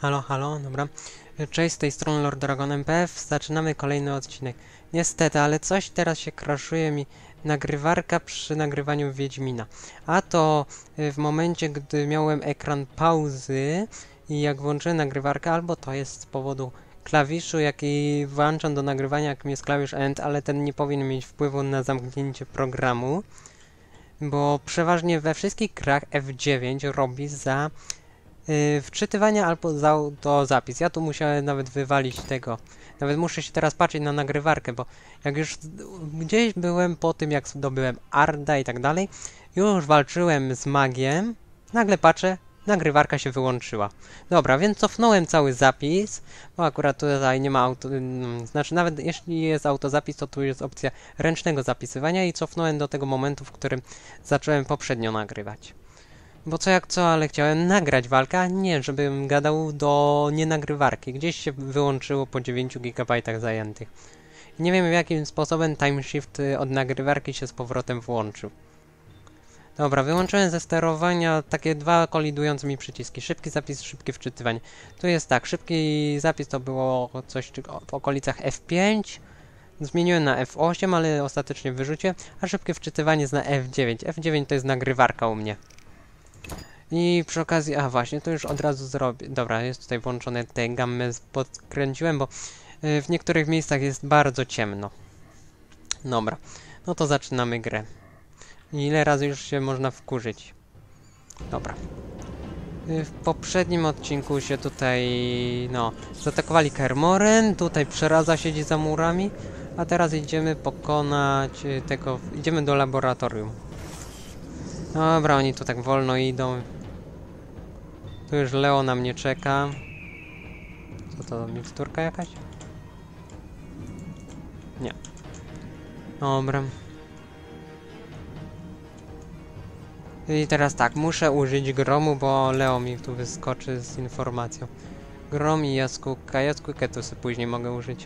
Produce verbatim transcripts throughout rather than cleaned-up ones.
Halo, halo, dobra. Cześć, z tej strony Lord Dragon M P F. Zaczynamy kolejny odcinek. Niestety, ale coś teraz się crashuje mi nagrywarka przy nagrywaniu Wiedźmina. A to w momencie, gdy miałem ekran pauzy i jak włączyłem nagrywarkę, albo to jest z powodu klawiszu, jaki włączam do nagrywania, jakim jest klawisz End, ale ten nie powinien mieć wpływu na zamknięcie programu, bo przeważnie we wszystkich grach F dziewięć robi za Yy, wczytywanie albo za autozapis. Ja tu musiałem nawet wywalić tego. Nawet muszę się teraz patrzeć na nagrywarkę, bo jak już gdzieś byłem po tym, jak zdobyłem Arda i tak dalej, już walczyłem z magiem, nagle patrzę, nagrywarka się wyłączyła. Dobra, więc cofnąłem cały zapis, bo akurat tutaj nie ma auto... Znaczy nawet jeśli jest autozapis, to tu jest opcja ręcznego zapisywania i cofnąłem do tego momentu, w którym zacząłem poprzednio nagrywać. Bo co jak co, ale chciałem nagrać walkę, a nie, żebym gadał do nienagrywarki. Gdzieś się wyłączyło po dziewięciu gigabajtach zajętych. I nie wiem, jakim sposobem timeshift od nagrywarki się z powrotem włączył. Dobra, wyłączyłem ze sterowania takie dwa kolidujące mi przyciski. Szybki zapis, szybkie wczytywanie. Tu jest tak, szybki zapis to było coś w okolicach F pięć. Zmieniłem na F osiem, ale ostatecznie wyrzuciłem. A szybkie wczytywanie jest na F dziewięć. F dziewięć to jest nagrywarka u mnie. I przy okazji, a właśnie, to już od razu zrobię. Dobra, jest tutaj włączone te gammę, podkręciłem, bo y, w niektórych miejscach jest bardzo ciemno. Dobra, no to zaczynamy grę. Ile razy już się można wkurzyć? Dobra. Y, w poprzednim odcinku się tutaj, no, zaatakowali Kermoren, tutaj przeraza siedzi za murami, a teraz idziemy pokonać y, tego, idziemy do laboratorium. Dobra, oni tu tak wolno idą. Tu już Leo na mnie czeka. Co to, miksturka jakaś? Nie. Dobra. I teraz tak, muszę użyć gromu, bo Leo mi tu wyskoczy z informacją. Grom i jaskółka. Jaskółkę to sobie później mogę użyć.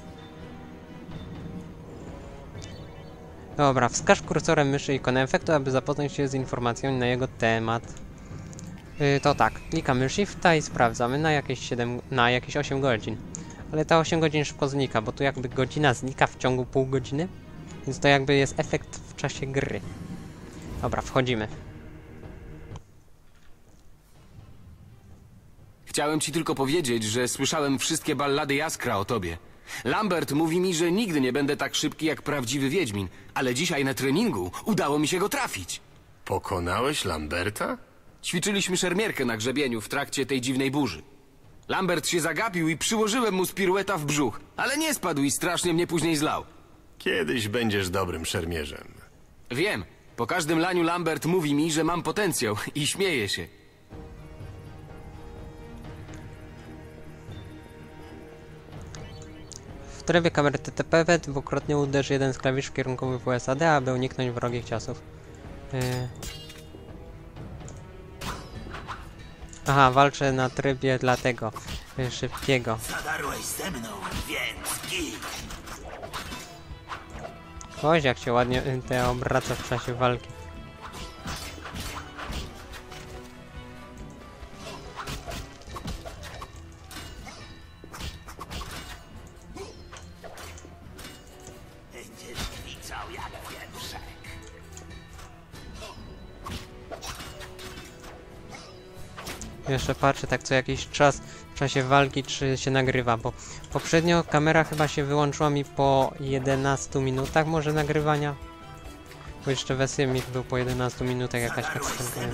Dobra, wskaż kursorem myszy ikonę efektu, aby zapoznać się z informacją na jego temat. Yy, to tak, klikamy Shifta i sprawdzamy na jakieś siedem, na jakieś osiem godzin. Ale ta osiem godzin szybko znika, bo tu jakby godzina znika w ciągu pół godziny. Więc to jakby jest efekt w czasie gry. Dobra, wchodzimy. Chciałem ci tylko powiedzieć, że słyszałem wszystkie ballady Jaskra o tobie. Lambert mówi mi, że nigdy nie będę tak szybki jak prawdziwy Wiedźmin, ale dzisiaj na treningu udało mi się go trafić. Pokonałeś Lamberta? Ćwiczyliśmy szermierkę na grzebieniu w trakcie tej dziwnej burzy. Lambert się zagapił i przyłożyłem mu z pirueta w brzuch, ale nie spadł i strasznie mnie później zlał. Kiedyś będziesz dobrym szermierzem. Wiem, po każdym laniu Lambert mówi mi, że mam potencjał i śmieje się. W trybie kamery T T P W dwukrotnie uderz jeden z klawiszy kierunkowych W S A D, aby uniknąć wrogich ciosów. Yy. Aha, walczę na trybie dlatego yy, szybkiego. Zadarłeś ze mną, więc git! Chodź, jak się ładnie yy, te obraca w czasie walki. Będziesz kwiczał jak wieprzek. Jeszcze patrzę tak co jakiś czas w czasie walki, czy się nagrywa, bo poprzednio kamera chyba się wyłączyła mi po jedenastu minutach może nagrywania. Bo jeszcze Wesemir był po jedenastu minutach jakaś cutscenka.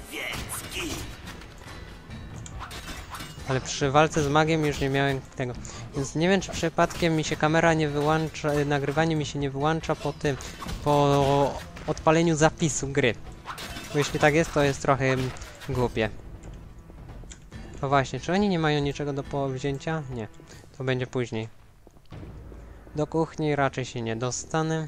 Ale przy walce z magiem już nie miałem tego. Więc nie wiem, czy przypadkiem mi się kamera nie wyłącza, nagrywanie mi się nie wyłącza po tym, po odpaleniu zapisu gry. Bo jeśli tak jest, to jest trochę głupie. No właśnie, czy oni nie mają niczego do powzięcia? Nie. To będzie później. Do kuchni raczej się nie dostanę.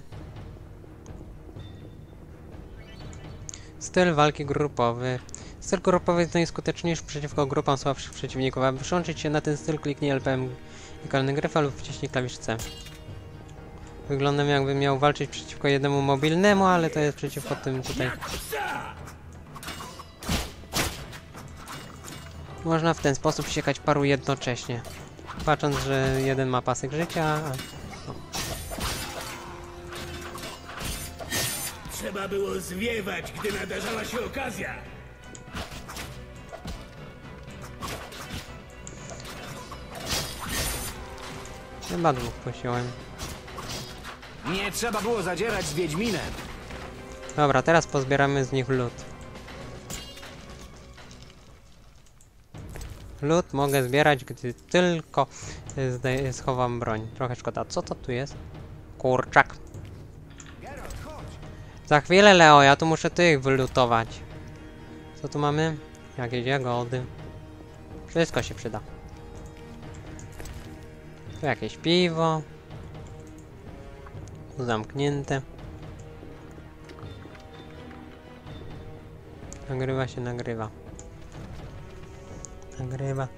Styl walki grupowy. Styl grupowy jest najskuteczniejszy przeciwko grupom słabszych przeciwników. Aby przyłączyć się na ten styl, kliknij L P M ikonny gryfa lub wciśnij klawisz C. Wyglądam jakbym miał walczyć przeciwko jednemu mobilnemu, ale to jest przeciwko tym tutaj. Można w ten sposób siekać paru jednocześnie. Patrząc, że jeden ma pasek życia, a... Trzeba było zwiewać, gdy nadarzała się okazja. Chyba dwóch posiąłem. Nie trzeba było zadzierać z Wiedźminem. Dobra, teraz pozbieramy z nich lód. Lód mogę zbierać, gdy tylko zdaj- schowam broń. Trochę szkoda. Co to tu jest? Kurczak. Za chwilę, Leo, ja tu muszę tych wylutować. Co tu mamy? Jakieś jagody. Wszystko się przyda. Tu jakieś piwo. Tu zamknięte. Nagrywa się, nagrywa. Nagrywa.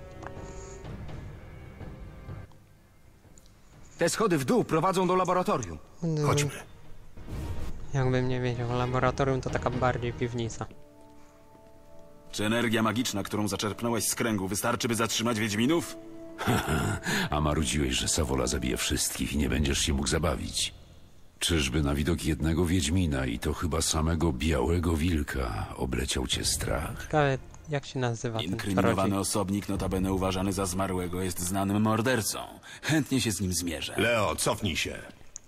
Te schody w dół prowadzą do laboratorium. Chodźmy. Jakbym nie wiedział, laboratorium to taka bardziej piwnica. Czy energia magiczna, którą zaczerpnąłeś z kręgu, wystarczy, by zatrzymać Wiedźminów? A marudziłeś, że Sawola zabije wszystkich i nie będziesz się mógł zabawić. Czyżby na widok jednego Wiedźmina i to chyba samego Białego Wilka obleciał cię strach? Ciekawe, jak się nazywa ten Inkryminowany czarodziej. osobnik, notabene uważany za zmarłego, jest znanym mordercą. Chętnie się z nim zmierzę. Leo, cofnij się.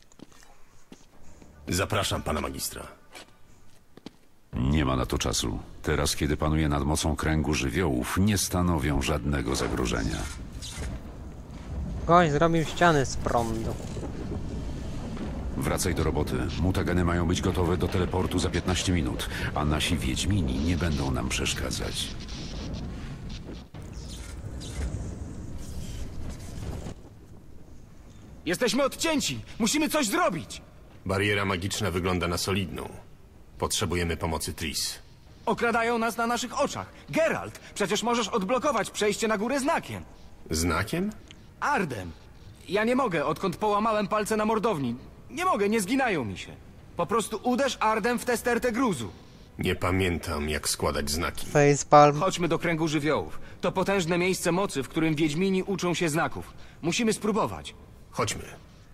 Zapraszam pana magistra. Nie ma na to czasu. Teraz, kiedy panuje nad mocą kręgu żywiołów, nie stanowią żadnego zagrożenia. Gość zrobił ściany z prądu. Wracaj do roboty. Mutageny mają być gotowe do teleportu za piętnaście minut, a nasi Wiedźmini nie będą nam przeszkadzać. Jesteśmy odcięci! Musimy coś zrobić! Bariera magiczna wygląda na solidną. Potrzebujemy pomocy Tris. Okradają nas na naszych oczach. Geralt, przecież możesz odblokować przejście na górę znakiem. Znakiem? Ardem. Ja nie mogę, odkąd połamałem palce na mordowni. Nie mogę, nie zginają mi się. Po prostu uderz Ardem w tę stertę gruzu. Nie pamiętam, jak składać znaki. Facepalm. Chodźmy do kręgu żywiołów. To potężne miejsce mocy, w którym Wiedźmini uczą się znaków. Musimy spróbować. Chodźmy.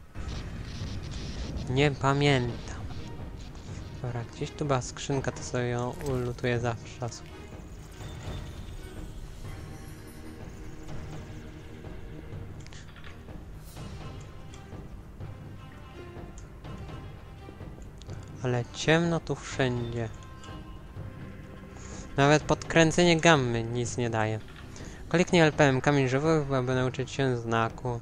Nie pamiętam. Dobra, gdzieś tu była skrzynka, to sobie ją ulutuję zawsze. Ale ciemno tu wszędzie. Nawet podkręcenie gammy nic nie daje. Kliknij L P M kamień żywiołów, aby nauczyć się znaku.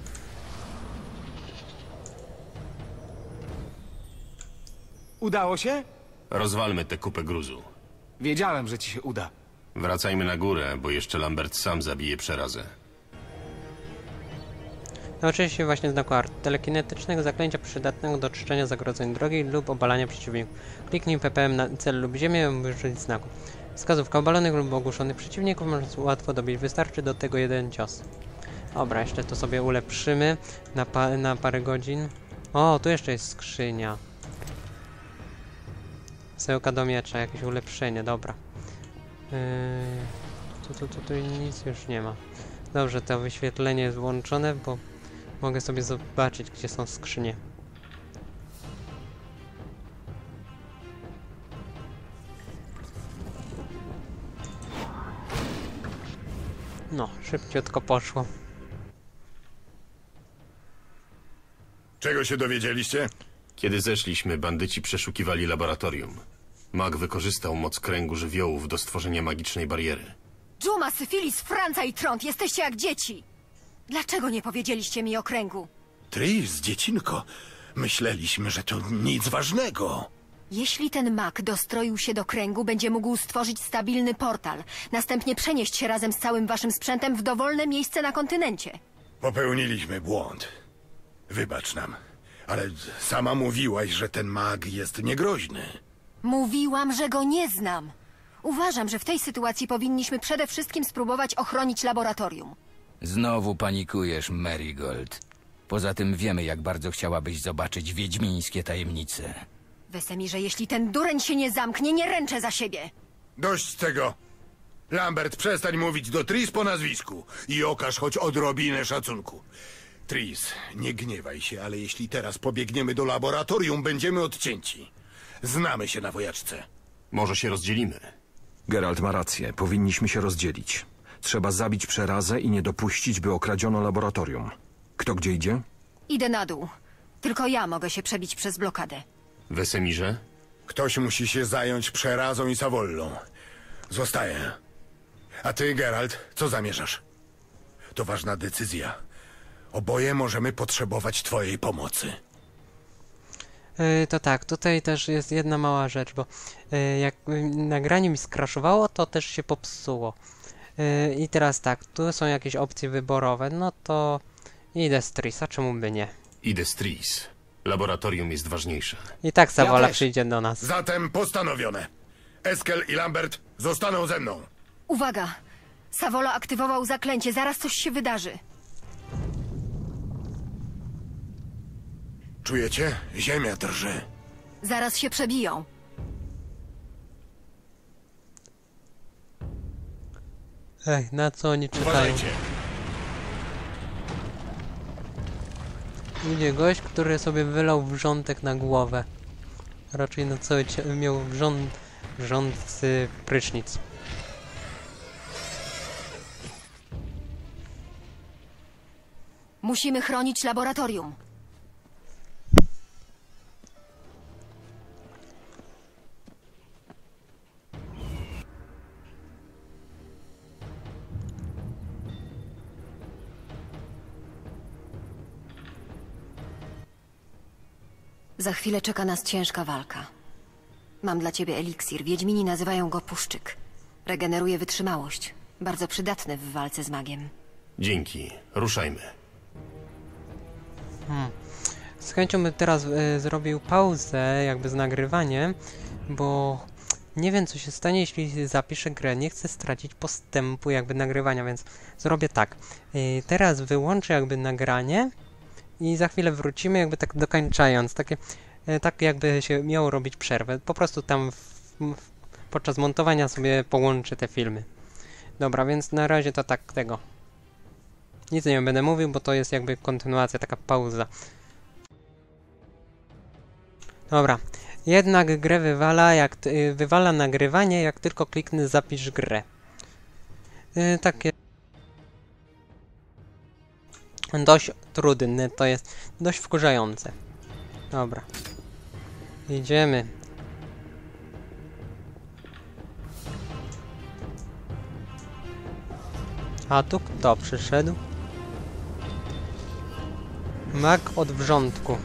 Udało się? Rozwalmy tę kupę gruzu. Wiedziałem, że ci się uda. Wracajmy na górę, bo jeszcze Lambert sam zabije przerazę. Nauczyłeś się właśnie znaku art telekinetycznego zaklęcia przydatnego do czyszczenia zagrożeń drogi lub obalania przeciwników. Kliknij P P M na cel lub ziemię, by użyć znaku. Wskazówka obalonych lub ogłuszonych przeciwników można łatwo dobić. Wystarczy do tego jeden cios. Dobra, jeszcze to sobie ulepszymy na, pa na parę godzin. O, tu jeszcze jest skrzynia. Sełka do miecza, jakieś ulepszenie, dobra. Yy, tu, tu, tu, tu nic już nie ma. Dobrze, to wyświetlenie jest włączone, bo mogę sobie zobaczyć, gdzie są skrzynie. No, szybciutko poszło. Czego się dowiedzieliście? Kiedy zeszliśmy, bandyci przeszukiwali laboratorium. Mag wykorzystał moc kręgu żywiołów do stworzenia magicznej bariery. Dżuma, Syfilis, Franca i Trąd, jesteście jak dzieci! Dlaczego nie powiedzieliście mi o kręgu? Tris, dziecinko, myśleliśmy, że to nic ważnego. Jeśli ten mag dostroił się do kręgu, będzie mógł stworzyć stabilny portal, następnie przenieść się razem z całym waszym sprzętem w dowolne miejsce na kontynencie. Popełniliśmy błąd. Wybacz nam, ale sama mówiłaś, że ten mag jest niegroźny. Mówiłam, że go nie znam. Uważam, że w tej sytuacji powinniśmy przede wszystkim spróbować ochronić laboratorium. Znowu panikujesz, Marigold. Poza tym wiemy, jak bardzo chciałabyś zobaczyć wiedźmińskie tajemnice. Wesemirze, jeśli ten dureń się nie zamknie, nie ręczę za siebie. Dość tego. Lambert, przestań mówić do Tris po nazwisku i okaż choć odrobinę szacunku. Tris, nie gniewaj się, ale jeśli teraz pobiegniemy do laboratorium, będziemy odcięci. Znamy się na wojaczce. Może się rozdzielimy. Geralt ma rację. Powinniśmy się rozdzielić. Trzeba zabić Przerazę i nie dopuścić, by okradziono laboratorium. Kto gdzie idzie? Idę na dół. Tylko ja mogę się przebić przez blokadę. Wesemirze? Ktoś musi się zająć Przerazą i Savollą. Zostaję. A ty, Geralt, co zamierzasz? To ważna decyzja. Oboje możemy potrzebować twojej pomocy. Yy, to tak, tutaj też jest jedna mała rzecz, bo yy, jak yy, nagranie mi skraszowało, to też się popsuło. Yy, I teraz tak, tu są jakieś opcje wyborowe, no to idę z Trisa, czemu by nie? Idę z Tris. Laboratorium jest ważniejsze. I tak Savola Ja też. przyjdzie do nas. Zatem postanowione. Eskel i Lambert zostaną ze mną. Uwaga! Savola aktywował zaklęcie, zaraz coś się wydarzy. Czujecie? Ziemia drży. Zaraz się przebiją. Ej, na co oni czekają? Uważajcie. Idzie gość, który sobie wylał wrzątek na głowę. Raczej na całe ciało miał wrząt, wrzący prysznic. Musimy chronić laboratorium. Za chwilę czeka nas ciężka walka. Mam dla ciebie eliksir. Wiedźmini nazywają go puszczyk. Regeneruje wytrzymałość. Bardzo przydatny w walce z magiem. Dzięki. Ruszajmy. Hmm. Z chęcią bym teraz y, zrobił pauzę jakby z nagrywaniem, bo nie wiem co się stanie, jeśli zapiszę grę. Nie chcę stracić postępu jakby nagrywania, więc zrobię tak. Y, teraz wyłączę jakby nagranie i za chwilę wrócimy jakby tak dokończając. Takie, y, tak jakby się miało robić przerwę. Po prostu tam w, w, podczas montowania sobie połączę te filmy. Dobra, więc na razie to tak tego. Nic nie będę mówił, bo to jest jakby kontynuacja, taka pauza. Dobra. Jednak grę wywala, jak y, wywala nagrywanie, jak tylko kliknę zapisz grę. Y, takie... Dość trudne, to jest dość wkurzające. Dobra. Idziemy. A tu kto przyszedł? Mag od wrzątku.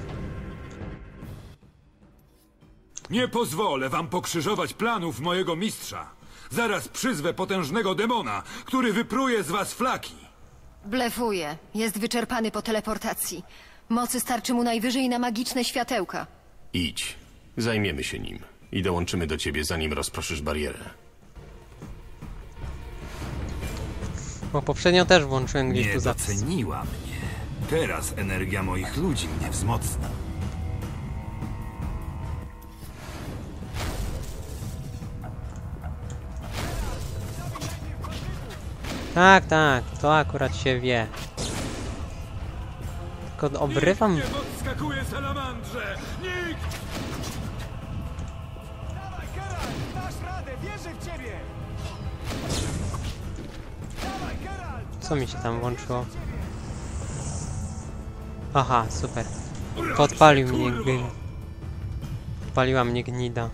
Nie pozwolę wam pokrzyżować planów mojego mistrza. Zaraz przyzwę potężnego demona, który wypruje z was flaki. Blefuje. Jest wyczerpany po teleportacji. Mocy starczy mu najwyżej na magiczne światełka. Idź. Zajmiemy się nim. I dołączymy do ciebie, zanim rozproszysz barierę. Bo poprzednio też włączyłem gdzieś Nie tu zapis. doceniła mnie. Teraz energia moich ludzi mnie wzmocni. Tak, tak, to akurat się wie. Tylko obrywam... Nikt nie podskakuje salamandrze! Nikt! Dawaj, Geralt! Dasz radę! Wierzę w ciebie! Dawaj, Geralt! Co mi się tam włączyło? Aha, super. Podpalił mnie gn... Podpaliła mnie gnida.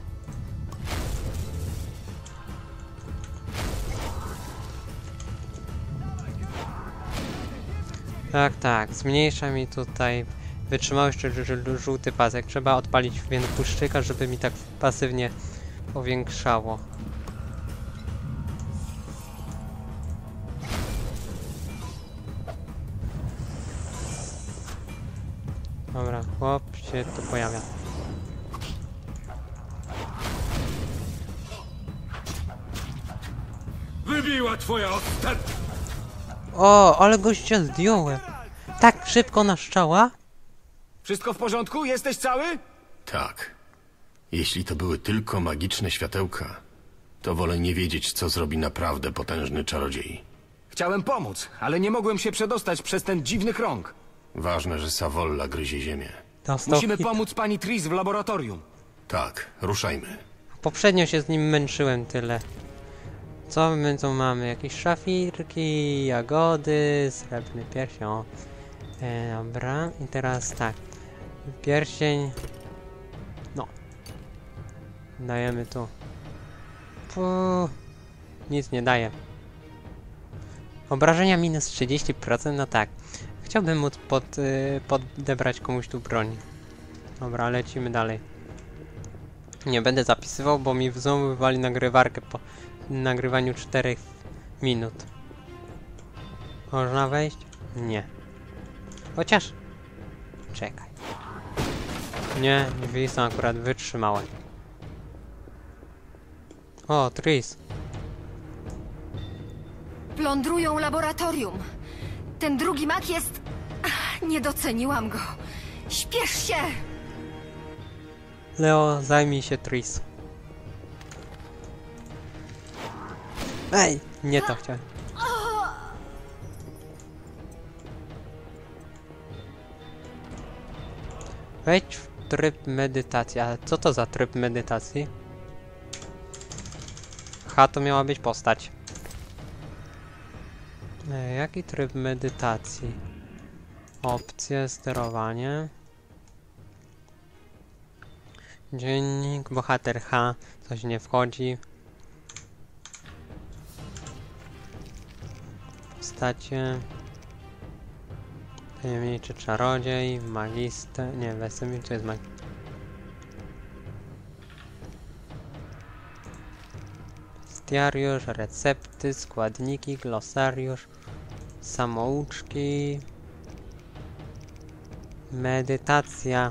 Tak, tak. Zmniejsza mi tutaj wytrzymałość, czy żółty pasek. Trzeba odpalić więc puszczyka, żeby mi tak pasywnie powiększało. Dobra, chłop się tu pojawia. Wybiła twoja ostatnia! O, ale gościa zdjąłem. Tak szybko na szczała? Wszystko w porządku? Jesteś cały? Tak. Jeśli to były tylko magiczne światełka, To wolę nie wiedzieć, co zrobi naprawdę potężny czarodziej. Chciałem pomóc, ale nie mogłem się przedostać przez ten dziwny krąg. Ważne, że Savolla gryzie ziemię. Dostał Musimy hit. pomóc pani Tris w laboratorium. Tak, ruszajmy. Poprzednio się z nim męczyłem tyle. Co my tu mamy? Jakieś szafirki, jagody, srebrny pierścień. O. E, dobra, i teraz tak. Pierścień. No. Dajemy tu. Puh. Nic nie daje. Obrażenia minus trzydzieści procent, no tak. Chciałbym móc pod, y, podebrać komuś tu broń. Dobra, lecimy dalej. Nie będę zapisywał, bo mi znowu wywali nagrywarkę po nagrywaniu czterech minut. Można wejść? Nie. Chociaż... Czekaj. Nie, drzwi są akurat wytrzymałe. O, Tris. Plądrują laboratorium. Ten drugi mak jest... Ach, nie doceniłam go. Śpiesz się! Leo, zajmij się Tris. Ej! Nie to chciałem. Wejdź w tryb medytacji. A co to za tryb medytacji? H to miała być postać. E, jaki tryb medytacji? Opcje, sterowanie. Dziennik, bohater H. Coś nie wchodzi. Postacie. Tajemniczy czarodziej, magister... Nie, Wesemir to jest mag... Bestiariusz, recepty, składniki, glosariusz, samouczki... Medytacja...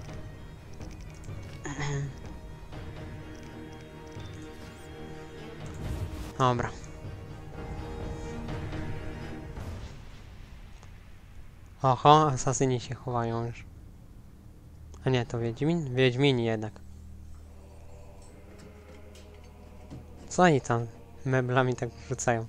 Dobra. Oho, asasyni się chowają już. A nie, to Wiedźmin? Wiedźmini jednak. Co oni tam meblami tak wrzucają?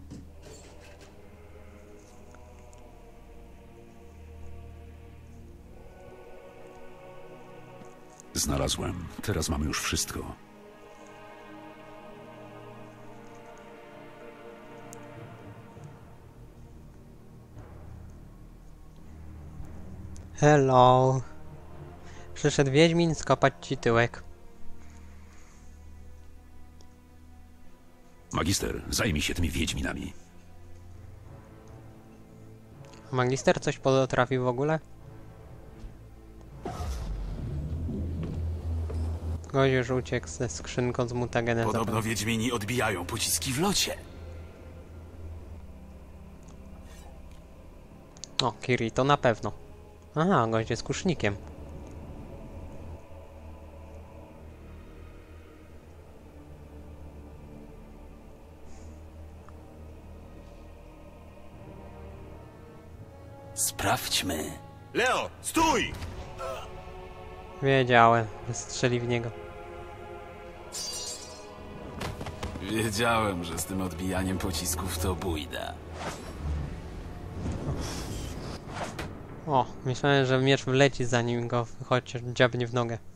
Znalazłem. Teraz mamy już wszystko. Hello. Przyszedł Wiedźmin skopać ci tyłek. Magister, zajmij się tymi wiedźminami. Magister coś potrafił w ogóle? Gość już uciekł ze skrzynką z mutagenem. Podobno wiedźmini odbijają pociski w locie. O, Kiri, to na pewno. Aha, gość jest kusznikiem. Sprawdźmy. Leo, stój! Wiedziałem, że strzeli w niego. Wiedziałem, że z tym odbijaniem pocisków to bójda. O, myślałem, że miecz wleci zanim go chociaż dziabnie w nogę.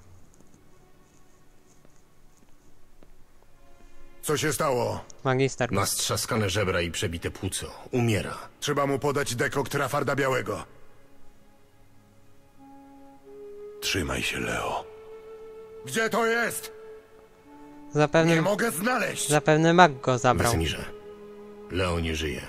Co się stało? Magister. Ma strzaskane żebra i przebite płuco. Umiera. Trzeba mu podać dekokt Rafarda Białego. Trzymaj się, Leo. Gdzie to jest? Zapewne... Nie mogę znaleźć! Zapewne mag go zabrał. Wesemirze, Leo nie żyje.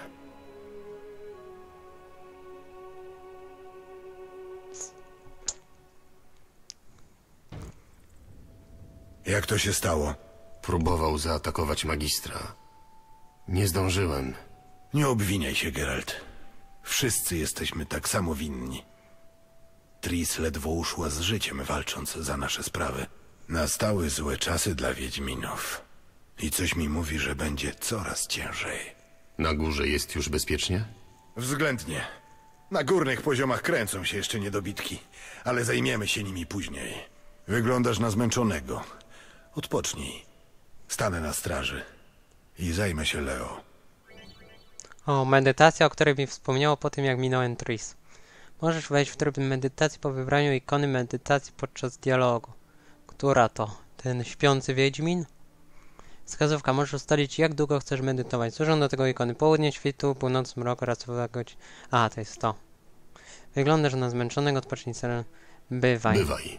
Jak to się stało? Próbował zaatakować magistra. Nie zdążyłem. Nie obwiniaj się, Geralt. Wszyscy jesteśmy tak samo winni. Tris ledwo uszła z życiem, walcząc za nasze sprawy. Nastały złe czasy dla Wiedźminów. I coś mi mówi, że będzie coraz ciężej. Na górze jest już bezpiecznie? Względnie. Na górnych poziomach kręcą się jeszcze niedobitki, ale zajmiemy się nimi później. Wyglądasz na zmęczonego. Odpocznij. Stanę na straży i zajmę się Leo. O, medytacja, o której mi wspomniało po tym, jak minąłem Tris. Możesz wejść w tryb medytacji po wybraniu ikony medytacji podczas dialogu. Która to? Ten śpiący Wiedźmin? Wskazówka. Możesz ustalić, jak długo chcesz medytować. Służą do tego ikony południe, świtu, północ, mrok oraz godzin. A, to jest to. Wyglądasz na zmęczonego, odpocznij sobie. Bywaj. Bywaj.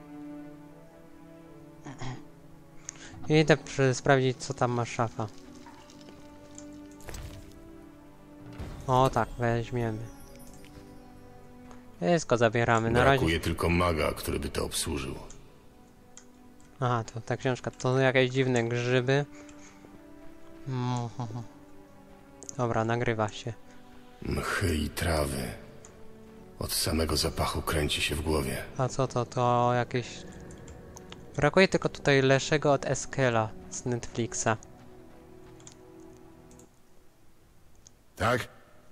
I idę przy, sprawdzić, co tam ma szafa. O tak, weźmiemy. Wszystko zabieramy. Na Brakuje razie... tylko maga, który by to obsłużył. Aha, to ta książka. To jakieś dziwne grzyby. Mm. Dobra, nagrywa się. Mchy i trawy. Od samego zapachu kręci się w głowie. A co to? To jakieś... Brakuje tylko tutaj Leszego od Eskela z Netflixa. Tak?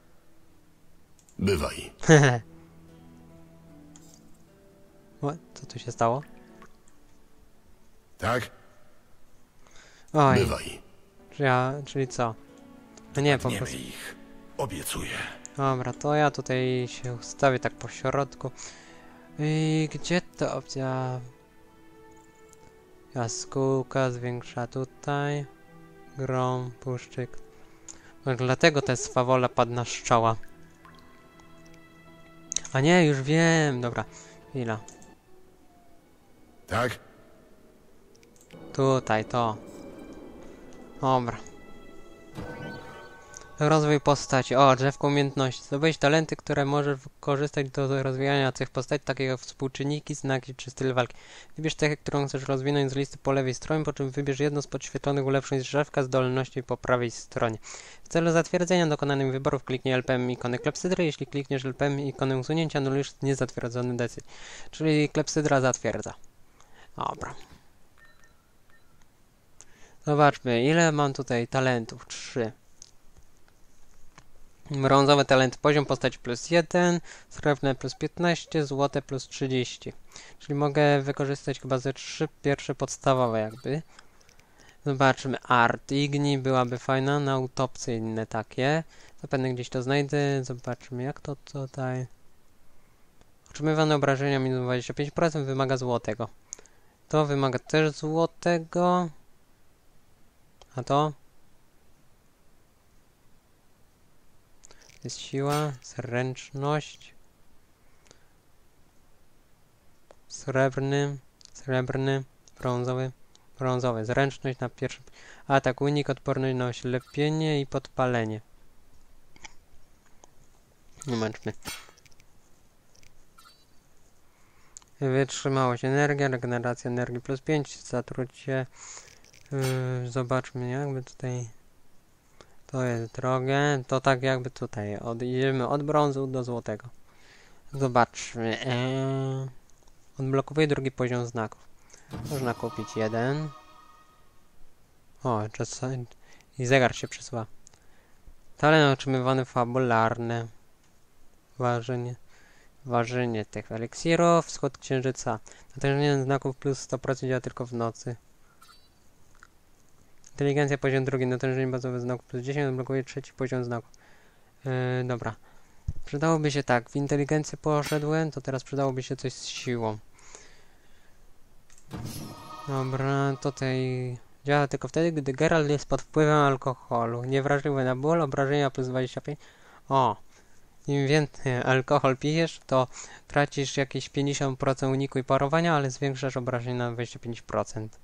Bywaj. O, co tu się stało? Tak? Oj. Bywaj. Czy ja, czyli co? No nie, po Nie prostu... ich. Obiecuję. Dobra, to ja tutaj się ustawię tak po środku. I gdzie to opcja? Jaskółka zwiększa tutaj. Grom, puszczyk. No, dlatego ta swawola padna z czoła. A nie, już wiem. Dobra, chwila. Tak? Tutaj, to. Dobra. Rozwój postaci. O, drzewko umiejętności. Zdobyć talenty, które możesz wykorzystać do rozwijania tych postaci, takie jak współczynniki, znaki czy styl walki. Wybierz tę, którą chcesz rozwinąć z listy po lewej stronie, po czym wybierz jedno z podświetlonych ulepszeń z drzewka zdolności po prawej stronie. W celu zatwierdzenia dokonanych wyborów kliknij L P M ikony klepsydry. Jeśli klikniesz L P M ikonę usunięcia, anulujesz niezatwierdzony decyzję. Czyli klepsydra zatwierdza. Dobra. Zobaczmy, ile mam tutaj talentów. Trzy. Brązowy talent poziom postać plus jeden, srebrne plus piętnaście, złote plus trzydzieści. Czyli mogę wykorzystać chyba ze trzy pierwsze podstawowe jakby. Zobaczmy, art igni byłaby fajna, na autopsje inne takie. Zapewne gdzieś to znajdę. Zobaczmy jak to tutaj. Otrzymywane obrażenia minus dwadzieścia pięć procent wymaga złotego. To wymaga też złotego. A to? Jest siła, zręczność. Srebrny, srebrny, brązowy, brązowy. Zręczność na pierwszym. Atak, unik, odporność na oślepienie i podpalenie. Zobaczmy. Wytrzymałość, energia, regeneracja energii plus pięć, zatrucie. Yy, zobaczmy jakby tutaj. To jest drogie, to tak jakby tutaj. Od, idziemy od brązu do złotego. Zobaczmy. Eee, odblokowuje drugi poziom znaków. Można kupić jeden. O, czasami. I zegar się przesuwa. Talent otrzymywany fabularny. Ważenie. Ważenie tych eliksirów. Wschód księżyca. Natężenie znaków plus sto procent działa tylko w nocy. Inteligencja poziom drugi, natężenie bazowe znaków plus dziesięć, odblokuje trzeci poziom znaków. Yy, dobra. Przydałoby się tak, w inteligencję poszedłem, to teraz przydałoby się coś z siłą. Dobra, tutaj działa tylko wtedy, gdy Geralt jest pod wpływem alkoholu. Niewrażliwy na ból, obrażenia plus dwadzieścia pięć. O! Im więcej alkohol pijesz, to tracisz jakieś pięćdziesiąt procent uniku i parowania, ale zwiększasz obrażenia na dwadzieścia pięć procent.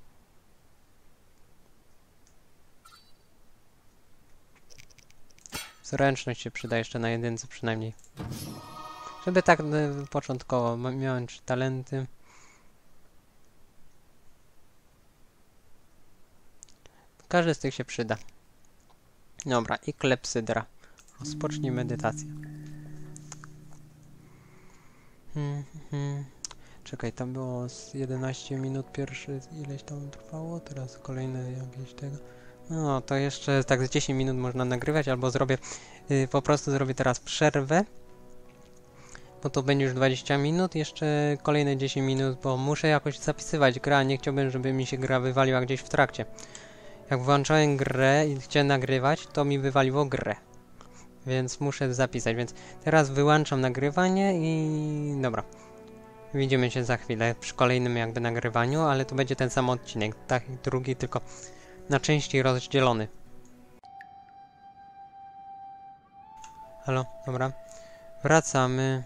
Zręczność się przyda jeszcze na jedynce przynajmniej. Żeby tak y, początkowo miałem trzy talenty. Każdy z tych się przyda. Dobra, i klepsydra. Rozpocznij medytację. Hmm, hmm. Czekaj, tam było z jedenaście minut pierwszy, ileś tam trwało, teraz kolejne jakieś tego. No, to jeszcze tak z dziesięć minut można nagrywać, albo zrobię, yy, po prostu zrobię teraz przerwę. Bo to będzie już dwadzieścia minut, jeszcze kolejne dziesięć minut, bo muszę jakoś zapisywać grę, nie chciałbym, żeby mi się gra wywaliła gdzieś w trakcie. Jak włączałem grę i chciałem nagrywać, to mi wywaliło grę. Więc muszę zapisać, więc teraz wyłączam nagrywanie i... dobra. Widzimy się za chwilę przy kolejnym jakby nagrywaniu, ale to będzie ten sam odcinek, tak i drugi, tylko na części rozdzielony. Halo, dobra. Wracamy.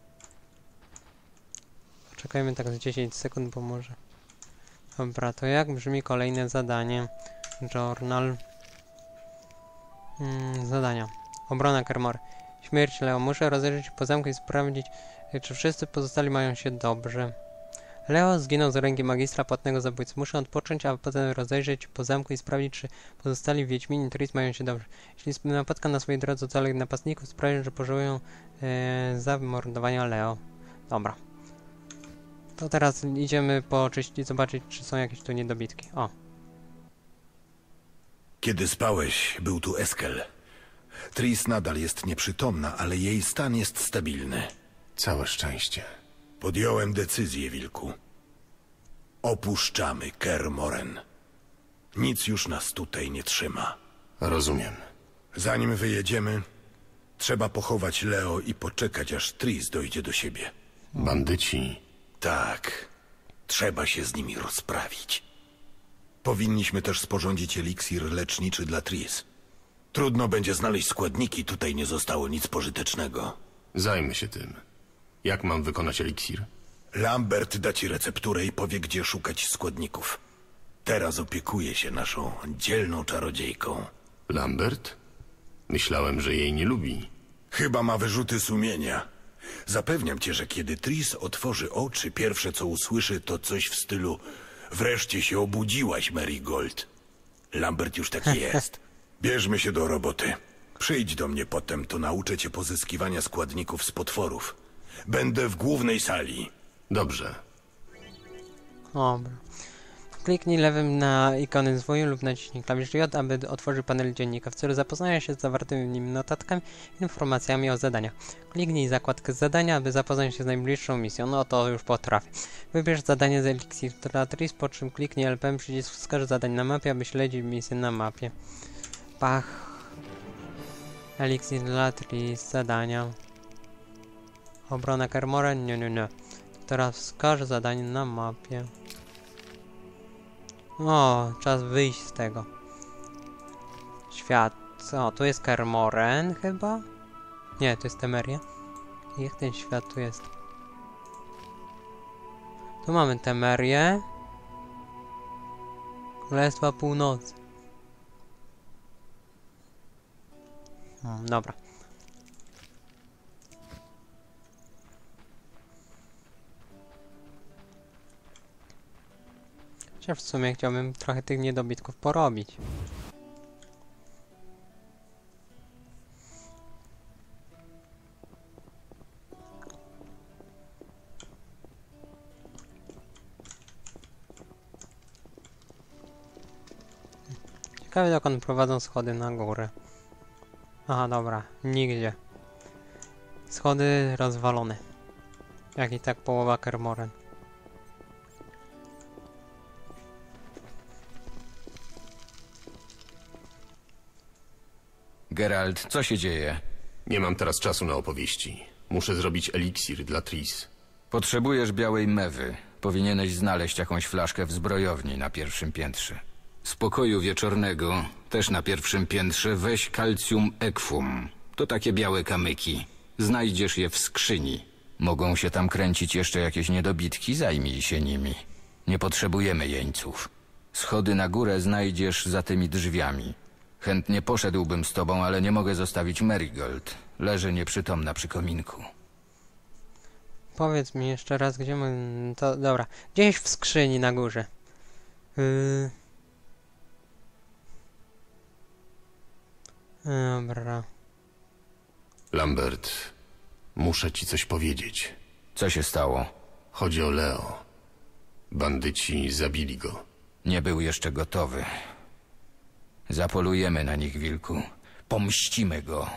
Poczekajmy tak z dziesięć sekund, bo może... Dobra, to jak brzmi kolejne zadanie? Journal. Hmm, zadania. Obrona Kermory. Śmierć Leo. Muszę rozejrzeć się po zamku i sprawdzić, czy wszyscy pozostali mają się dobrze. Leo zginął z ręki magistra płatnego zabójcy. Muszę odpocząć, a potem rozejrzeć po zamku i sprawdzić, czy pozostali Wiedźmini i Tris mają się dobrze. Jeśli napotka na swojej drodze ocalych napastników, sprawię, że pożałują e, zamordowania Leo. Dobra. To teraz idziemy poczyścić, zobaczyć, czy są jakieś tu niedobitki. O. Kiedy spałeś, był tu Eskel. Tris nadal jest nieprzytomna, ale jej stan jest stabilny. Całe szczęście. Podjąłem decyzję, Wilku. Opuszczamy Kermoren. Nic już nas tutaj nie trzyma. Rozumiem. Zanim wyjedziemy, trzeba pochować Leo i poczekać, aż Tris dojdzie do siebie. Bandyci. Tak. Trzeba się z nimi rozprawić. Powinniśmy też sporządzić eliksir leczniczy dla Tris. Trudno będzie znaleźć składniki, tutaj nie zostało nic pożytecznego. Zajmę się tym. Jak mam wykonać eliksir? Lambert da ci recepturę i powie, gdzie szukać składników. Teraz opiekuje się naszą dzielną czarodziejką. Lambert? Myślałem, że jej nie lubi. Chyba ma wyrzuty sumienia. Zapewniam cię, że kiedy Tris otworzy oczy, pierwsze co usłyszy to coś w stylu: wreszcie się obudziłaś, Marigold. Lambert już taki jest. Bierzmy się do roboty. Przyjdź do mnie potem, to nauczę cię pozyskiwania składników z potworów. Będę w głównej sali. Dobrze. Dobra. Kliknij lewym na ikony zwoju lub naciśnij klawisz J, aby otworzyć panel dziennika w celu zapoznania się z zawartymi w nim notatkami i informacjami o zadaniach. Kliknij zakładkę zadania, aby zapoznać się z najbliższą misją. No to już potrafię. Wybierz zadanie z Elixir dla Tris, po czym kliknij L P M przycisk wskaż zadań na mapie, aby śledzić misję na mapie. Pach. Elixir dla Tris, zadania. Obrona Kermoren, nie, nie, nie. Teraz wskaż zadanie na mapie. O, czas wyjść z tego. Świat. Co, tu jest Kermoren chyba? Nie, to jest Temeria. Jak ten świat tu jest? Tu mamy Temerię. Królestwa Północy. Hmm, dobra. Chociaż w sumie chciałbym trochę tych niedobitków porobić. Ciekawe, dokąd prowadzą schody na górę. Aha, dobra, nigdzie. Schody rozwalone. Jak i tak połowa Kermoren. Geralt, co się dzieje? Nie mam teraz czasu na opowieści. Muszę zrobić eliksir dla Tris. Potrzebujesz białej mewy. Powinieneś znaleźć jakąś flaszkę w zbrojowni na pierwszym piętrze. Z pokoju wieczornego, też na pierwszym piętrze, weź calcium equum. To takie białe kamyki. Znajdziesz je w skrzyni. Mogą się tam kręcić jeszcze jakieś niedobitki, zajmij się nimi. Nie potrzebujemy jeńców. Schody na górę znajdziesz za tymi drzwiami. Chętnie poszedłbym z tobą, ale nie mogę zostawić Marigold. Leży nieprzytomna przy kominku. Powiedz mi jeszcze raz, gdzie my... To dobra. Gdzieś w skrzyni na górze. Yy... Dobra. Lambert, muszę ci coś powiedzieć. Co się stało? Chodzi o Leo. Bandyci zabili go. Nie był jeszcze gotowy. Zapolujemy na nich, wilku. Pomścimy go.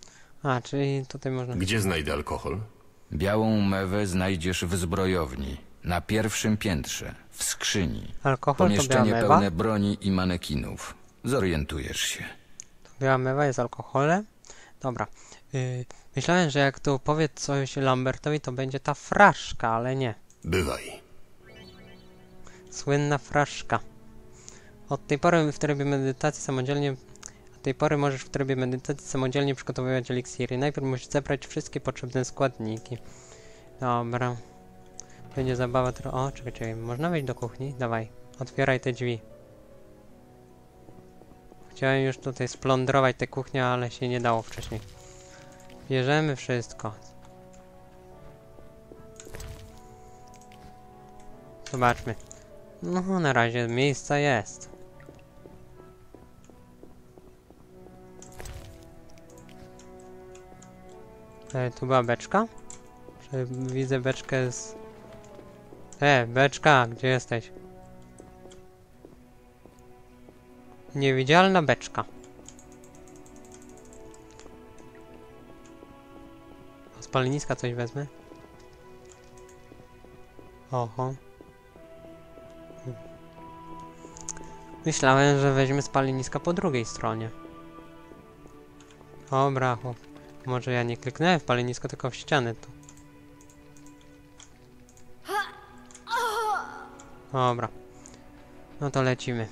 A, czyli tutaj można... Gdzie znajdę alkohol? Białą mewę znajdziesz w zbrojowni. Na pierwszym piętrze, w skrzyni. Alkohol to biała Pomieszczenie mewa. pełne broni i manekinów. Zorientujesz się. Biała mewa jest alkoholem. Dobra. Yy, myślałem, że jak tu powie coś Lambertowi, to będzie ta fraszka, ale nie. Bywaj. Słynna fraszka. Od tej pory w trybie medytacji samodzielnie... Od tej pory możesz w trybie medytacji samodzielnie przygotowywać eliksiry. Najpierw musisz zebrać wszystkie potrzebne składniki. Dobra. Będzie zabawa trochę... O, czekaj, czekaj. Można wejść do kuchni? Dawaj. Otwieraj te drzwi. Chciałem już tutaj splądrować tę kuchnię, ale się nie dało wcześniej. Bierzemy wszystko. Zobaczmy. No, na razie miejsca jest. E, tu była beczka? Czy widzę beczkę z... E, beczka, gdzie jesteś? Niewidzialna beczka. Z paleniska coś wezmę. Oho. Myślałem, że weźmie spaleniska po drugiej stronie. Dobra, chłop. Może ja nie kliknąłem w palenisko, tylko w ścianę tu. Dobra. No to lecimy.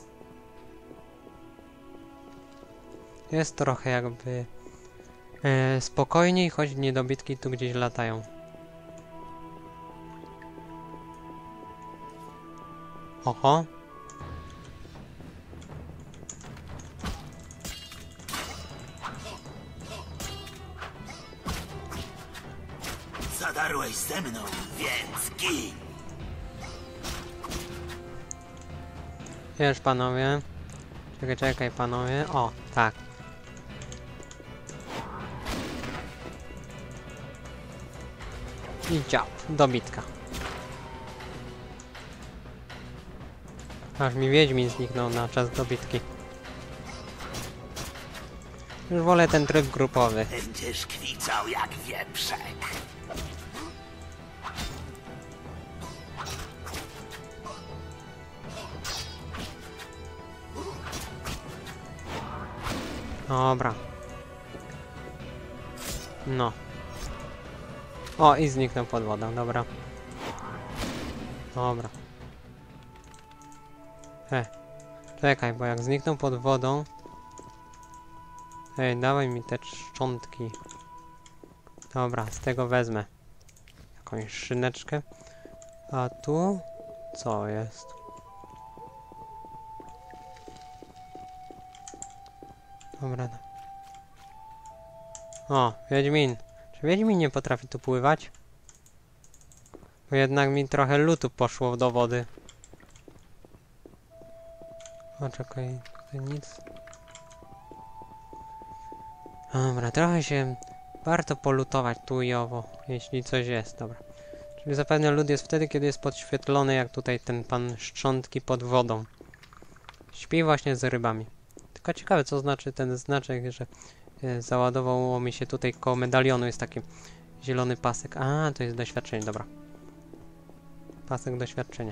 Jest trochę jakby e, spokojniej, choć niedobitki tu gdzieś latają. Oho. Zadarłeś ze mną, więc gin! Wiesz, panowie. Czekaj, czekaj, panowie. O, tak. I dział. Dobitka. Aż mi Wiedźmin zniknął na czas dobitki. Już wolę ten tryb grupowy. Będziesz kwicał jak wieprzek. Dobra. No. O, i zniknął pod wodą, dobra. Dobra. E. Czekaj, bo jak zniknął pod wodą... Ej, dawaj mi te szczątki. Dobra, z tego wezmę. Jakąś szyneczkę. A tu... Co jest? Dobra. O, Wiedźmin. Czy Wiedźmin nie potrafi tu pływać? Bo jednak mi trochę lutu poszło do wody. O, czekaj, tutaj nic. Dobra, trochę się warto polutować tu i owo, jeśli coś jest, dobra. Czyli zapewne lód jest wtedy, kiedy jest podświetlony, jak tutaj ten pan szczątki pod wodą. Śpi właśnie z rybami. Tylko ciekawe, co znaczy ten znaczek, że e, załadowało mi się tutaj koło medalionu, jest taki zielony pasek. A, to jest doświadczenie, dobra. Pasek doświadczenia.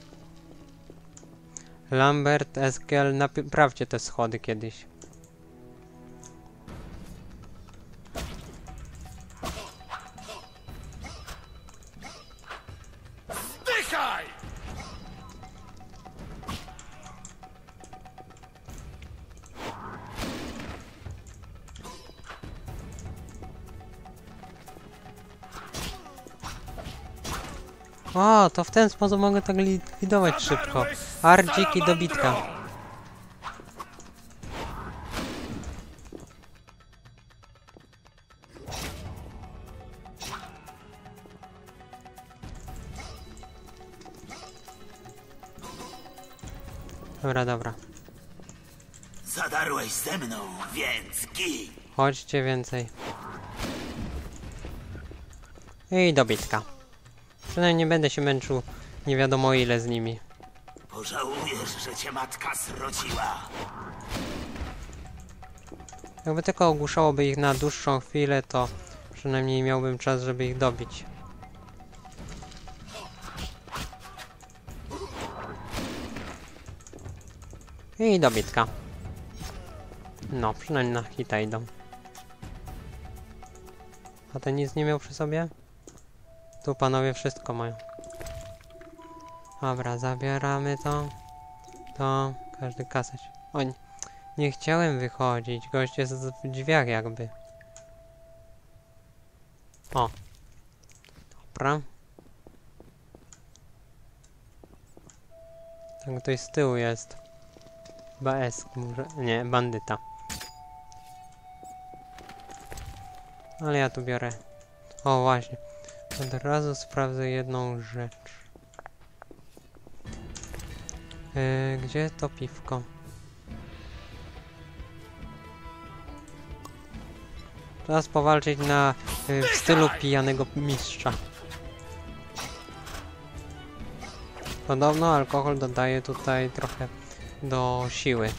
Lambert, Eskiel, naprawcie te schody kiedyś. Zdychaj! O, to w ten sposób mogę tak likwidować szybko. Ardzik i dobitka. Dobra, dobra. Zadarłeś ze mną, więc gin! Chodźcie więcej. I dobitka. Przynajmniej nie będę się męczył nie wiadomo ile z nimi. Pożałujesz, że cię matka zrodziła. Jakby tylko ogłuszałoby ich na dłuższą chwilę, to przynajmniej miałbym czas, żeby ich dobić. I dobitka. No, przynajmniej na hita idą. A ten nic nie miał przy sobie? Tu panowie wszystko mają. Dobra, zabieramy to. To, każdy kasać. O, nie, nie chciałem wychodzić. Gość jest w drzwiach jakby. O. Dobra. Tam ktoś z tyłu jest. Chyba S, może... Nie, bandyta. Ale ja tu biorę. O, właśnie. Od razu sprawdzę jedną rzecz. Yy, gdzie to piwko? Czas powalczyć na yy, w stylu pijanego mistrza. Podobno alkohol dodaje tutaj trochę do siły.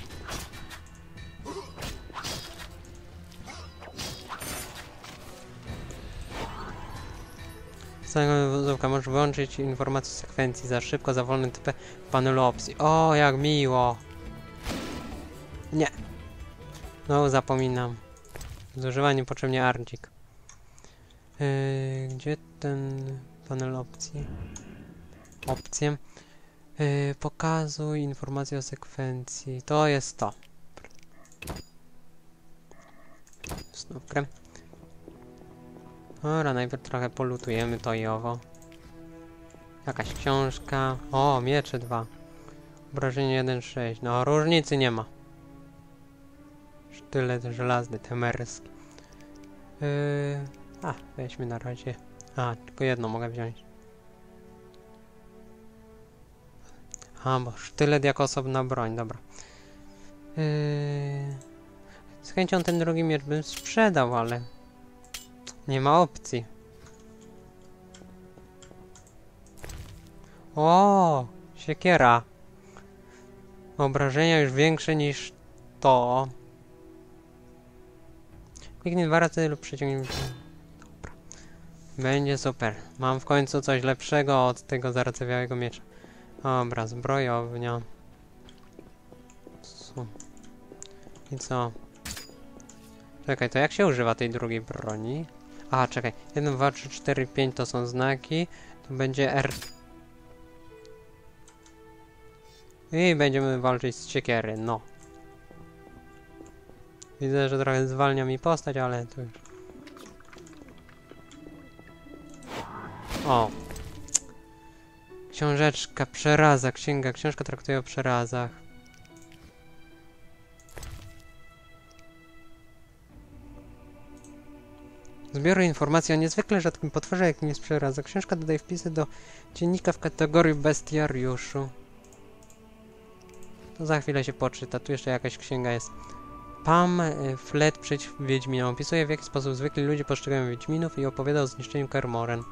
Z tego wozówka możesz wyłączyć informacje sekwencji za szybko, za wolny typ w panelu opcji. O, jak miło! Nie! No, zapominam. Zużywanie niepotrzebnie ardzik. Yy, gdzie ten panel opcji? Opcje. Yy, pokazuj informacje o sekwencji. To jest to. Znówkę. Dobra, najpierw trochę polutujemy to i owo. Jakaś książka. O, miecze dwa. Obrażenie jeden sześć. No, różnicy nie ma. Sztylet żelazny, temerski. Yy... A, weźmy na razie. A, tylko jedno mogę wziąć. A, bo sztylet jako osobna broń, dobra. Yy... Z chęcią ten drugi miecz bym sprzedał, ale... Nie ma opcji. O, siekiera. Obrażenia już większe niż to. Kliknij dwa razy lub przeciągnij. Dobra. Będzie super. Mam w końcu coś lepszego od tego zardzewiałego miecza. Dobra, zbrojownia. Su. I co? Czekaj, to jak się używa tej drugiej broni? Aha, czekaj. jeden, dwa, trzy, cztery, pięć to są znaki. To będzie R. I będziemy walczyć z siekiery, no. Widzę, że trochę zwalnia mi postać, ale to już... O! Książeczka, przeraza, księga. Książka traktuje o przerazach. Zbiory informacji o niezwykle rzadkim potworze, jakim jest przeraza. Książka dodaje wpisy do dziennika w kategorii bestiariuszu. To za chwilę się poczyta. Tu jeszcze jakaś księga jest. Pamflet przeciw Wiedźminom. Opisuje, w jaki sposób zwykli ludzie postrzegają Wiedźminów i opowiada o zniszczeniu Kermoren.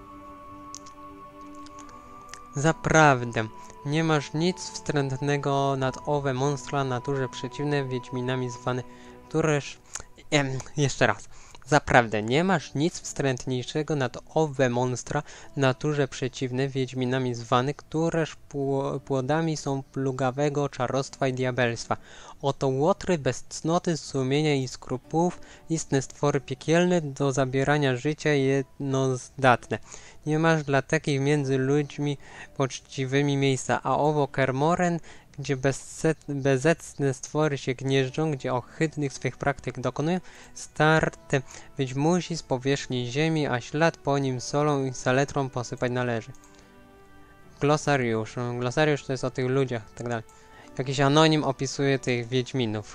Zaprawdę, nie masz nic wstrętnego nad owe monstra naturze przeciwne Wiedźminami zwane, któreż... Em, jeszcze raz. Zaprawdę, nie masz nic wstrętniejszego nad owe monstra naturze przeciwne Wiedźminami zwane, któreż płodami są plugawego czarostwa i diabelstwa. Oto łotry bez cnoty, sumienia i skrupułów, istne stwory piekielne, do zabierania życia jednozdatne. Nie masz dla takich między ludźmi poczciwymi miejsca, a owo Kermoren, gdzie bezecne stwory się gnieżdżą, gdzie ohydnych swych praktyk dokonują, starte być musi z powierzchni ziemi, a ślad po nim solą i saletrą posypać należy. Glosariusz. Glosariusz to jest o tych ludziach, tak dalej. Jakiś anonim opisuje tych Wiedźminów.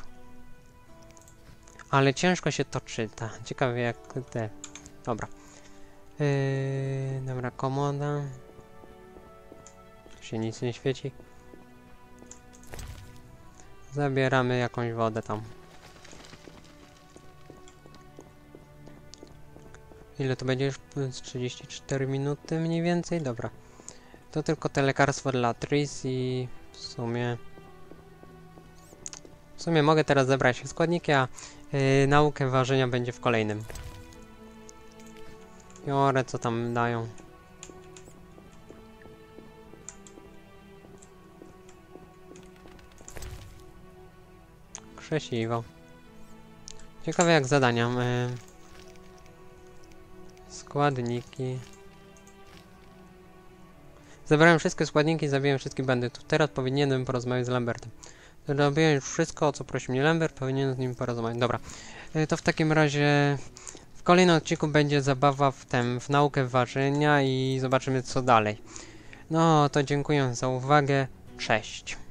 Ale ciężko się to czyta. Ciekawe jak te... Dobra. Yy, dobra, komoda. Tu się nic nie świeci. Zabieramy jakąś wodę tam. Ile to będzie już? trzydzieści cztery minuty mniej więcej? Dobra. To tylko te lekarstwo dla Tris i w sumie... W sumie mogę teraz zebrać składniki, a yy, naukę ważenia będzie w kolejnym. Biorę co tam dają. Krzesiwo. Ciekawe jak zadania. Y... Składniki. Zebrałem wszystkie składniki, zabiłem wszystkich bandytów. Teraz powinienem porozmawiać z Lambertem. Zrobiłem już wszystko, o co prosił mnie Lambert, powinienem z nim porozmawiać. Dobra. Y, to w takim razie w kolejnym odcinku będzie zabawa w tem, w naukę ważenia i zobaczymy co dalej. No to dziękuję za uwagę. Cześć.